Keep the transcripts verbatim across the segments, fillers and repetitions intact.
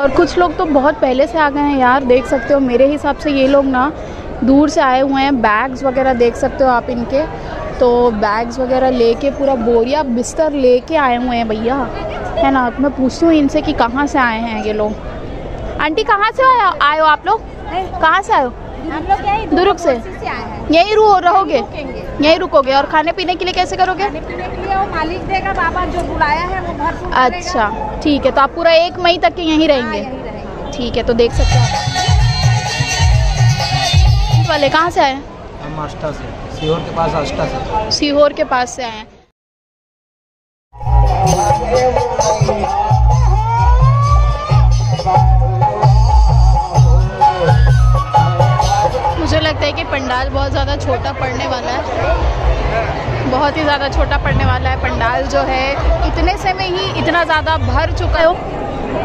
और कुछ लोग तो बहुत पहले से आ गए हैं यार, देख सकते हो। मेरे हिसाब से ये लोग ना दूर से आए हुए हैं। बैग्स वगैरह देख सकते हो आप इनके, तो बैग्स वगैरह लेके पूरा बोरिया बिस्तर लेके आए हुए हैं भैया, है ना। मैं पूछती हूँ इनसे कि कहाँ से आए हैं ये लोग। आंटी कहाँ से आए आए हो आप लोग? कहाँ से आए हो? हम लोग यही दुर्ग से। यहीं रू रहोगे? यहीं रुकोगे? और खाने पीने के लिए कैसे करोगे? खाने पीने के लिए वो मालिक देगा, बाबा जो बुलाया है वो घर से। अच्छा ठीक है, तो आप पूरा एक मई तक के यहीं रहेंगे? ठीक है, तो देख सकते हैं आप। वाले कहाँ से आए? हम आष्टा से, सीहोर के पास आष्टा से। सीहोर के पास से आए हैं। मुझे लगता है कि पंडाल बहुत ज़्यादा छोटा पड़ने वाला है, बहुत ही ज़्यादा छोटा पड़ने वाला है पंडाल जो है। इतने से में ही इतना ज़्यादा भर चुका है।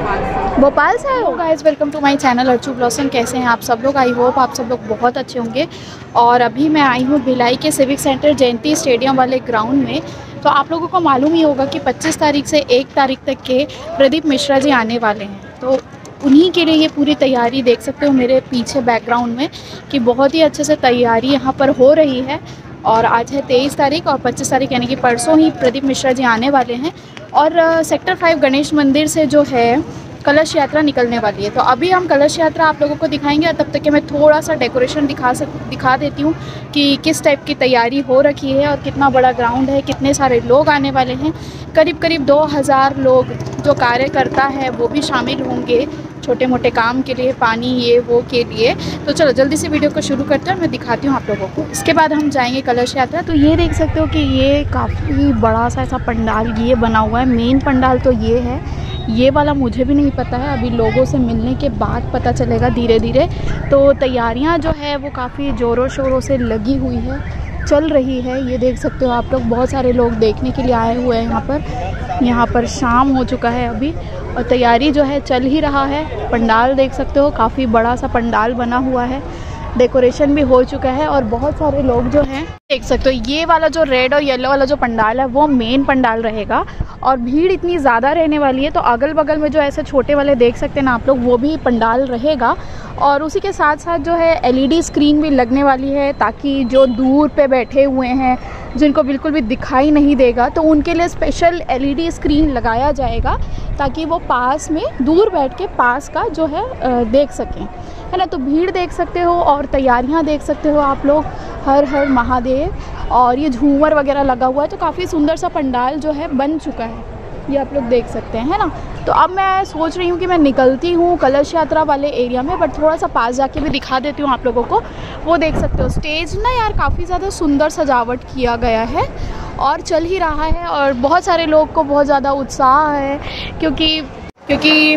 भोपाल से आए हो guys, welcome to my channel Archu Blossom. कैसे हैं आप सब लोग? आई होप आप सब लोग बहुत अच्छे होंगे। और अभी मैं आई हूँ भिलाई के सिविक सेंटर जयंती स्टेडियम वाले ग्राउंड में। तो आप लोगों को मालूम ही होगा कि पच्चीस तारीख से एक तारीख तक के प्रदीप मिश्रा जी आने वाले हैं। तो उन्हीं के लिए ये पूरी तैयारी देख सकते हो मेरे पीछे बैकग्राउंड में कि बहुत ही अच्छे से तैयारी यहाँ पर हो रही है। और आज है तेईस तारीख और पच्चीस तारीख यानी कि परसों ही प्रदीप मिश्रा जी आने वाले हैं। और सेक्टर फाइव गणेश मंदिर से जो है कलश यात्रा निकलने वाली है। तो अभी हम कलश यात्रा आप लोगों को दिखाएंगे और तब तक के मैं थोड़ा सा डेकोरेशन दिखा सक दिखा देती हूँ कि किस टाइप की तैयारी हो रखी है और कितना बड़ा ग्राउंड है, कितने सारे लोग आने वाले हैं। करीब करीब दो हज़ार लोग जो कार्यकर्ता है वो भी शामिल होंगे छोटे मोटे काम के लिए, पानी ये वो के लिए। तो चलो जल्दी से वीडियो को शुरू करते हैं, मैं दिखाती हूँ आप लोगों को। इसके बाद हम जाएंगे कलश यात्रा। तो ये देख सकते हो कि ये काफ़ी बड़ा सा ऐसा पंडाल ये बना हुआ है। मेन पंडाल तो ये है, ये वाला मुझे भी नहीं पता है, अभी लोगों से मिलने के बाद पता चलेगा धीरे धीरे। तो तैयारियां जो है वो काफ़ी ज़ोरों शोरों से लगी हुई है, चल रही है। ये देख सकते हो आप लोग, बहुत सारे लोग देखने के लिए आए हुए हैं यहाँ पर। यहाँ पर शाम हो चुका है अभी और तैयारी जो है चल ही रहा है। पंडाल देख सकते हो, काफ़ी बड़ा सा पंडाल बना हुआ है, डेकोरेशन भी हो चुका है और बहुत सारे लोग जो हैं देख सकते हो। ये वाला जो रेड और येलो वाला जो पंडाल है वो मेन पंडाल रहेगा और भीड़ इतनी ज़्यादा रहने वाली है। तो अगल बगल में जो ऐसे छोटे वाले देख सकते हैं ना आप लोग, वो भी पंडाल रहेगा। और उसी के साथ साथ जो है एलईडी स्क्रीन भी लगने वाली है ताकि जो दूर पे बैठे हुए हैं जिनको बिल्कुल भी दिखाई नहीं देगा तो उनके लिए स्पेशल एलईडी स्क्रीन लगाया जाएगा ताकि वो पास में दूर बैठ के पास का जो है देख सकें, है ना। तो भीड़ देख सकते हो और तैयारियां देख सकते हो आप लोग। हर हर महादेव। और ये झूमर वगैरह लगा हुआ है, तो काफ़ी सुंदर सा पंडाल जो है बन चुका है, ये आप लोग देख सकते हैं, है ना। तो अब मैं सोच रही हूँ कि मैं निकलती हूँ कलश यात्रा वाले एरिया में, बट थोड़ा सा पास जाके भी दिखा देती हूँ आप लोगों को। वो देख सकते हो स्टेज ना यार काफ़ी ज़्यादा सुंदर सजावट किया गया है और चल ही रहा है। और बहुत सारे लोग को बहुत ज़्यादा उत्साह है क्योंकि क्योंकि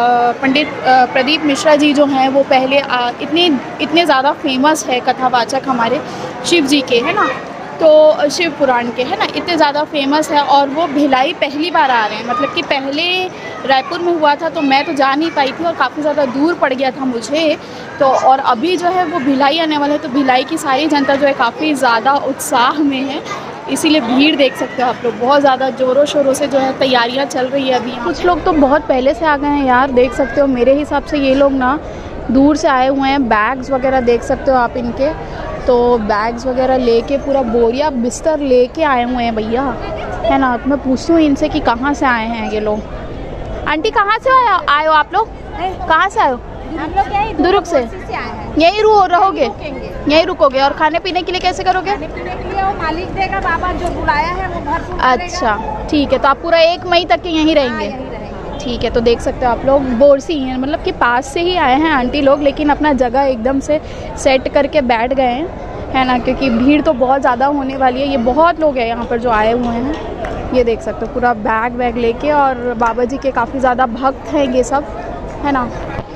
पंडित प्रदीप मिश्रा जी जो हैं वो पहले आ, इतने इतने ज़्यादा फेमस है कथावाचक हमारे शिव जी के, है ना। तो शिव पुराण के, है ना, इतने ज़्यादा फेमस है और वो भिलाई पहली बार आ रहे हैं। मतलब कि पहले रायपुर में हुआ था तो मैं तो जा नहीं पाई थी और काफ़ी ज़्यादा दूर पड़ गया था मुझे। तो और अभी जो है वो भिलाई आने वाले हैं, तो भिलाई की सारी जनता जो है काफ़ी ज़्यादा उत्साह में है, इसीलिए भीड़ देख सकते हो आप लोग। बहुत ज़्यादा ज़ोरों शोरों से जो है तैयारियाँ चल रही है अभी। कुछ लोग तो बहुत पहले से आ गए हैं यार, देख सकते हो। मेरे हिसाब से ये लोग ना दूर से आए हुए हैं। बैग्स वगैरह देख सकते हो आप इनके, तो बैग्स वगैरह लेके पूरा बोरिया बिस्तर लेके आए हुए हैं भैया, है ना। मैं पूछती हूँ इनसे कि कहाँ से आए हैं ये लोग। आंटी कहाँ से आए आए हो आप लोग? कहाँ से आए हो? हम लोग यही दुर्ग से। यहीं रू रहोगे? यहीं रुकोगे? और खाने पीने के लिए कैसे करोगे? खाने पीने के लिए वो मालिक देगा, बाबा जो बुलाया है वो घर से। अच्छा ठीक है, तो आप पूरा एक मई तक के यहीं रहेंगे? ठीक है, तो देख सकते हो आप लोग बोरसी हैं, मतलब कि पास से ही आए हैं आंटी लोग, लेकिन अपना जगह एकदम से सेट करके बैठ गए हैं, है ना, क्योंकि भीड़ तो बहुत ज़्यादा होने वाली है। ये बहुत लोग हैं यहाँ पर जो आए हुए हैं, ये देख सकते हो पूरा बैग वैग लेके। और बाबा जी के काफ़ी ज़्यादा भक्त हैं ये सब, है ना।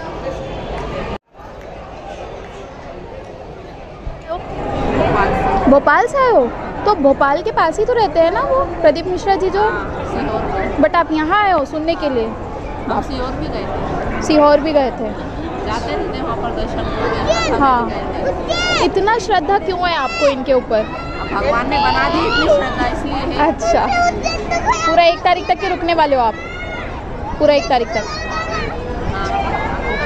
भोपाल से आए हो? तो भोपाल के पास ही तो रहते हैं ना वो प्रदीप मिश्रा जी जो। बट आप यहाँ आए हो सुनने के लिए? आप सीहोर भी गए थे? सीहोर भी गए थे, जाते थे वहाँ पर दर्शन। हाँ, इतना श्रद्धा क्यों है आपको इनके ऊपर? भगवान ने बना दी इतनी श्रद्धा इसलिए है। अच्छा, पूरा एक तारीख तक के रुकने वाले हो आप? पूरा एक तारीख तक? हाँ,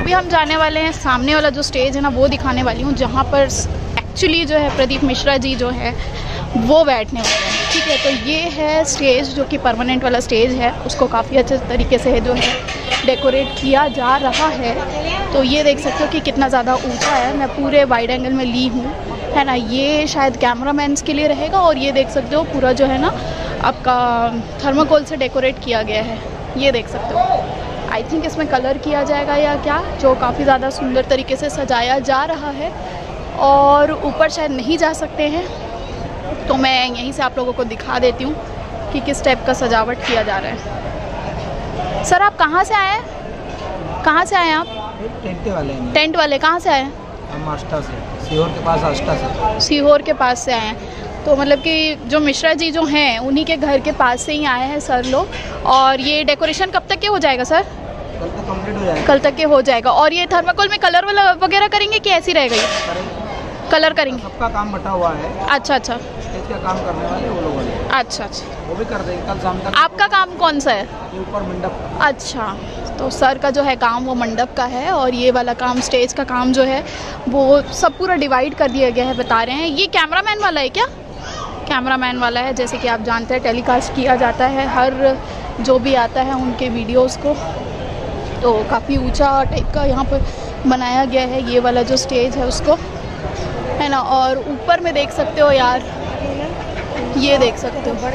अभी हम जाने वाले हैं सामने वाला जो स्टेज है ना, वो दिखाने वाली हूँ, जहाँ पर एक्चुअली जो है प्रदीप मिश्रा जी जो है वो बैठने वाले हैं। ठीक है, तो ये है स्टेज जो कि परमानेंट वाला स्टेज है, उसको काफ़ी अच्छे तरीके से जो है डेकोरेट किया जा रहा है। तो ये देख सकते हो कि कितना ज़्यादा ऊंचा है, मैं पूरे वाइड एंगल में ली हूँ, है ना। ये शायद कैमरामैन्स के लिए रहेगा। और ये देख सकते हो पूरा जो है ना आपका थर्माकोल से डेकोरेट किया गया है, ये देख सकते हो। आई थिंक इसमें कलर किया जाएगा या क्या, जो काफ़ी ज़्यादा सुंदर तरीके से सजाया जा रहा है। और ऊपर शायद नहीं जा सकते हैं, तो मैं यहीं से आप लोगों को दिखा देती हूँ कि किस टाइप का सजावट किया जा रहा है। सर आप कहाँ से आए हैं? कहाँ से आए हैं आप? टेंट वाले हैं। टेंट वाले कहाँ से आए हैं? हम आष्टा से, सीहोर के पास आष्टा से। सीहोर के पास से आए हैं, तो मतलब कि जो मिश्रा जी जो हैं उन्हीं के घर के पास से ही आए हैं सर लोग। और ये डेकोरेशन कब तक के हो जाएगा सर? कल तक कंप्लीट हो जाएगा। कल तक के हो जाएगा। और ये थर्माकोल में कलर वगैरह करेंगे कि ऐसी रहेगा? ये कलर करेंगे। सबका काम बटा हुआ है। अच्छा अच्छा, स्टेज का काम करने वाले वो लोग हैं। अच्छा अच्छा, वो भी कर देंगे कल शाम तक। आपका काम कौन सा है? ये ऊपर मंडप। अच्छा, तो सर का जो है काम वो मंडप का है, और ये वाला काम स्टेज का काम जो है वो सब पूरा डिवाइड कर दिया गया है, बता रहे हैं। ये कैमरामैन वाला है क्या? कैमरामैन वाला है, जैसे कि आप जानते हैं टेलीकास्ट किया जाता है हर जो भी आता है उनके वीडियोस को। तो काफ़ी ऊंचा टाइप का यहाँ पर बनाया गया है ये वाला जो स्टेज है उसको, है ना। और ऊपर में देख सकते हो यार, ये देख सकते हो,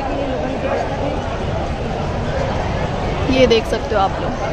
ये देख सकते हो आप लोग।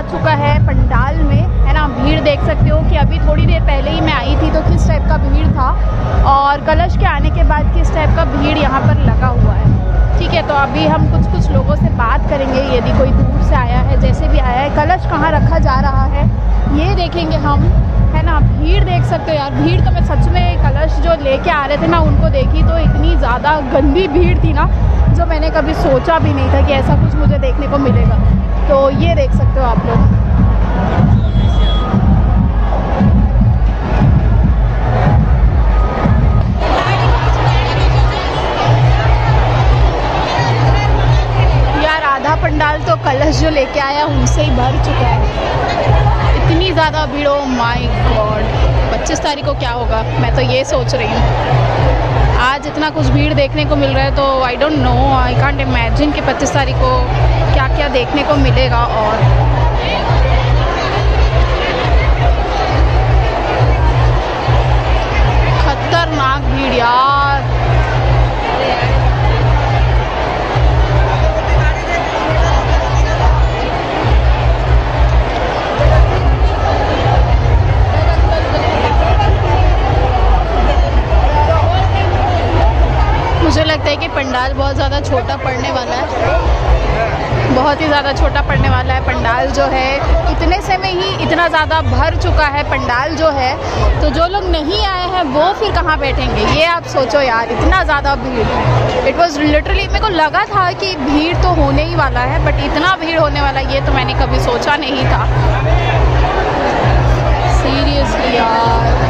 चुका है पंडाल में, है ना। भीड़ देख सकते हो कि अभी थोड़ी देर पहले ही मैं आई थी तो किस टाइप का भीड़ था, और कलश के आने के बाद किस टाइप का भीड़ यहाँ पर लगा हुआ है। ठीक है, तो अभी हम कुछ कुछ लोगों से बात करेंगे, यदि कोई दूर से आया है, जैसे भी आया है। कलश कहाँ रखा जा रहा है ये देखेंगे हम, है ना। भीड़ देख सकते हो यार, भीड़ तो मैं सच में कलश जो लेके आ रहे थे ना उनको देखी तो इतनी ज़्यादा गंदी भीड़ थी ना, जो मैंने कभी सोचा भी नहीं था कि ऐसा कुछ मुझे देखने को मिलेगा। तो ये देख सकते हो आप लोग। पंडाल तो कलश जो लेके आया उनसे ही भर चुका है। इतनी ज़्यादा भीड़, ओ माय गॉड। पच्चीस तारीख को क्या होगा, मैं तो ये सोच रही हूँ। आज इतना कुछ भीड़ देखने को मिल रहा है तो I don't know, I can't imagine कि पच्चीस तारीख को क्या क्या देखने को मिलेगा। और खतरनाक भीड़ यार। मुझे लगता है कि पंडाल बहुत ज़्यादा छोटा पड़ने वाला है, बहुत ही ज़्यादा छोटा पड़ने वाला है पंडाल जो है। इतने से में ही इतना ज़्यादा भर चुका है पंडाल जो है, तो जो लोग नहीं आए हैं वो फिर कहाँ बैठेंगे, ये आप सोचो यार। इतना ज़्यादा भीड़, इट वॉज लिटरली, मेरे को लगा था कि भीड़ तो होने ही वाला है, बट इतना भीड़ होने वाला ये तो मैंने कभी सोचा नहीं था। सीरियसली यार।